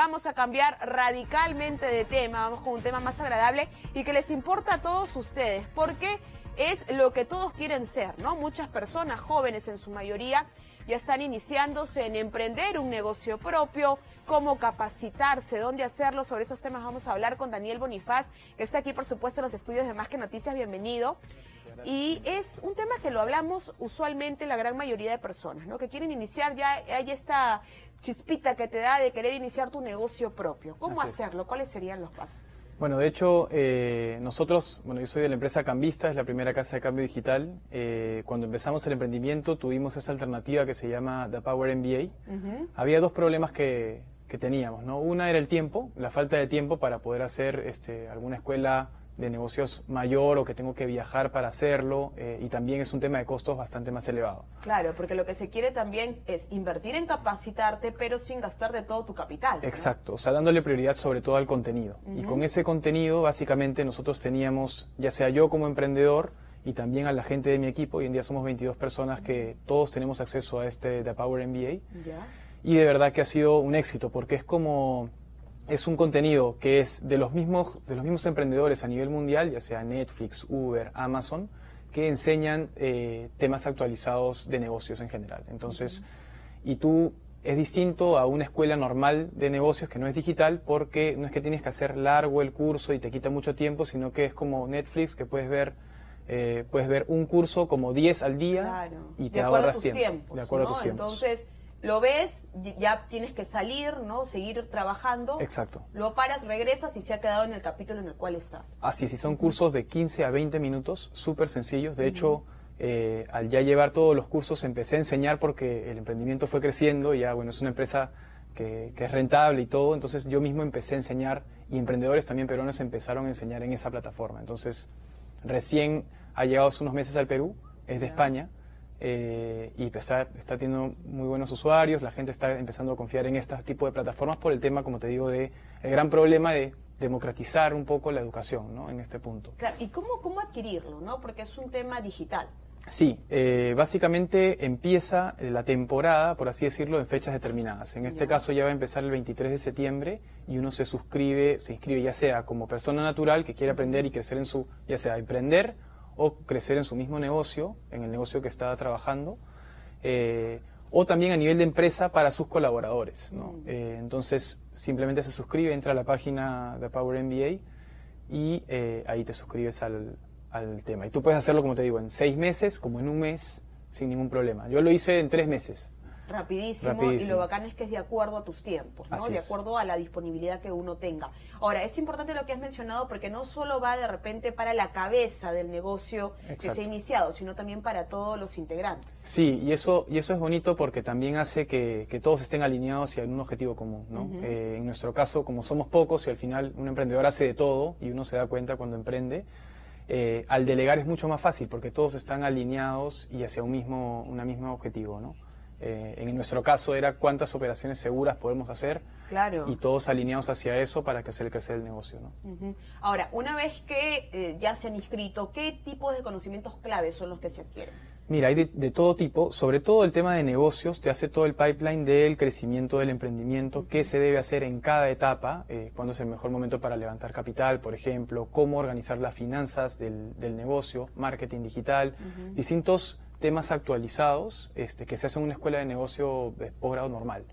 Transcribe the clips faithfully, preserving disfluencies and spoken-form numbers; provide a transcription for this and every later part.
vamos a cambiar radicalmente de tema, vamos con un tema más agradable y que les importa a todos ustedes, porque es lo que todos quieren ser, ¿no? Muchas personas, jóvenes en su mayoría, ya están iniciándose en emprender un negocio propio, cómo capacitarse, dónde hacerlo. Sobre esos temas vamos a hablar con Daniel Bonifaz, que está aquí, por supuesto, en los estudios de Más que Noticias. Bienvenido. Y es un tema que lo hablamos usualmente la gran mayoría de personas, ¿no? Que quieren iniciar, ya hay esta chispita que te da de querer iniciar tu negocio propio. ¿Cómo Así es. hacerlo? ¿Cuáles serían los pasos? Bueno, de hecho, eh, nosotros, bueno, yo soy de la empresa Cambista, es la primera casa de cambio digital. Eh, cuando empezamos el emprendimiento tuvimos esa alternativa que se llama The Power M B A. Uh-huh. Había dos problemas que, que teníamos, ¿no? Una era el tiempo, la falta de tiempo para poder hacer este, alguna escuela de negocios mayor o que tengo que viajar para hacerlo, eh, y también es un tema de costos bastante más elevado. Claro, porque lo que se quiere también es invertir en capacitarte, pero sin gastar de todo tu capital, ¿no? Exacto, o sea, dándole prioridad sobre todo al contenido. Uh-huh. Y con ese contenido, básicamente, nosotros teníamos, ya sea yo como emprendedor y también a la gente de mi equipo, hoy en día somos veintidós personas que todos tenemos acceso a este The Power M B A. ¿Ya? Y de verdad que ha sido un éxito, porque es como... Es un contenido que es de los mismos de los mismos emprendedores a nivel mundial, ya sea Netflix, Uber, Amazon, que enseñan eh, temas actualizados de negocios en general. Entonces, uh-huh. y tú, es distinto a una escuela normal de negocios que no es digital, porque no es que tienes que hacer largo el curso y te quita mucho tiempo, sino que es como Netflix, que puedes ver eh, puedes ver un curso como diez al día, claro, y te ahorras tiempo. Tiempos, de acuerdo ¿no? a tus tiempos. Entonces, lo ves, ya tienes que salir, ¿no? Seguir trabajando. Exacto. Lo paras, regresas y se ha quedado en el capítulo en el cual estás. Así, sí, son uh-huh. cursos de quince a veinte minutos, súper sencillos. De uh-huh. hecho, eh, al ya llevar todos los cursos empecé a enseñar porque el emprendimiento fue creciendo. Ya, bueno, es una empresa que, que es rentable y todo. Entonces, yo mismo empecé a enseñar, y emprendedores también peruanos empezaron a enseñar en esa plataforma. Entonces, recién ha llegado hace unos meses al Perú, es de yeah. España. Eh, y está, está teniendo muy buenos usuarios, la gente está empezando a confiar en este tipo de plataformas por el tema, como te digo, de el gran problema de democratizar un poco la educación, ¿no? En este punto. Claro, ¿y cómo, cómo adquirirlo, no? Porque es un tema digital. Sí, eh, básicamente empieza la temporada, por así decirlo, en fechas determinadas. En este yeah. caso ya va a empezar el veintitrés de septiembre y uno se suscribe, se inscribe ya sea como persona natural que quiere aprender y crecer en su, ya sea emprender o crecer en su mismo negocio, en el negocio que está trabajando, eh, o también a nivel de empresa para sus colaboradores, ¿no? Mm. Eh, entonces, simplemente se suscribe, entra a la página de Power M B A y eh, ahí te suscribes al, al tema. Y tú puedes hacerlo, como te digo, en seis meses, como en un mes, sin ningún problema. Yo lo hice en tres meses. Rapidísimo, Rapidísimo, y lo bacán es que es de acuerdo a tus tiempos, ¿no? Así de es. acuerdo a la disponibilidad que uno tenga. Ahora, es importante lo que has mencionado porque no solo va de repente para la cabeza del negocio Exacto. que se ha iniciado, sino también para todos los integrantes. Sí, y eso y eso es bonito porque también hace que, que todos estén alineados hacia un objetivo común, ¿no? Uh-huh. eh, en nuestro caso, como somos pocos y al final un emprendedor hace de todo y uno se da cuenta cuando emprende, eh, al delegar es mucho más fácil porque todos están alineados y hacia un mismo, un mismo objetivo, ¿no? Eh, en nuestro caso era cuántas operaciones seguras podemos hacer, claro. y todos alineados hacia eso para que hacer crecer el negocio, ¿no? Uh-huh. Ahora, una vez que eh, ya se han inscrito, ¿qué tipos de conocimientos claves son los que se adquieren? Mira, hay de, de todo tipo, sobre todo el tema de negocios, te hace todo el pipeline del crecimiento del emprendimiento, uh-huh. qué se debe hacer en cada etapa, eh, cuándo es el mejor momento para levantar capital, por ejemplo, cómo organizar las finanzas del, del negocio, marketing digital, uh-huh. distintos temas actualizados este, que se hacen en una escuela de negocio de posgrado normal.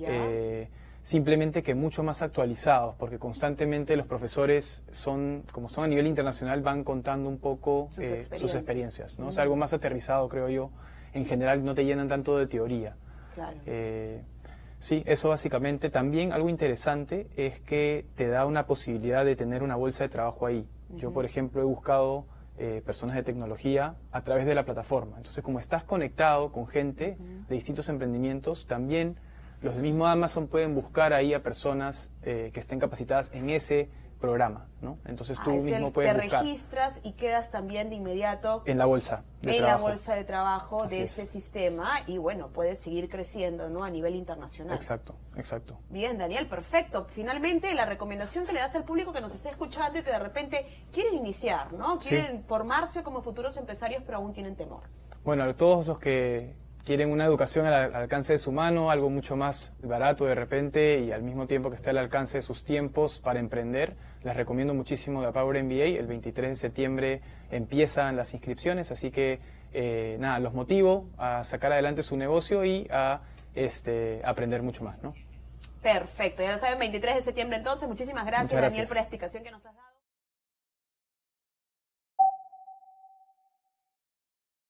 Eh, simplemente que mucho más actualizados, porque constantemente los profesores son, como son a nivel internacional, van contando un poco sus eh, experiencias, sus experiencias, ¿no? Mm. O sea, algo más aterrizado, creo yo. En general no te llenan tanto de teoría. Claro. Eh, sí, eso básicamente. También algo interesante es que te da una posibilidad de tener una bolsa de trabajo ahí. Uh-huh. Yo, por ejemplo, he buscado Eh, personas de tecnología a través de la plataforma. Entonces, como estás conectado con gente uh-huh. de distintos emprendimientos, también los del mismo Amazon pueden buscar ahí a personas eh, que estén capacitadas en ese programa, ¿no? Entonces tú ah, mismo el, puedes te buscar. Te registras y quedas también de inmediato en la bolsa de en trabajo. la bolsa de trabajo Así de es. ese sistema y bueno, puedes seguir creciendo, ¿no? A nivel internacional. Exacto, exacto. Bien, Daniel, perfecto. Finalmente, la recomendación que le das al público que nos está escuchando y que de repente quieren iniciar, ¿no? Quieren sí. formarse como futuros empresarios, pero aún tienen temor. Bueno, a todos los que quieren una educación al, al alcance de su mano, algo mucho más barato de repente y al mismo tiempo que esté al alcance de sus tiempos para emprender, les recomiendo muchísimo The Power M B A. El veintitrés de septiembre empiezan las inscripciones, así que eh, nada, los motivo a sacar adelante su negocio y a este, aprender mucho más, ¿no? Perfecto, ya lo saben, veintitrés de septiembre entonces. Muchísimas gracias, Muchas gracias. Daniel, por la explicación que nos has dado.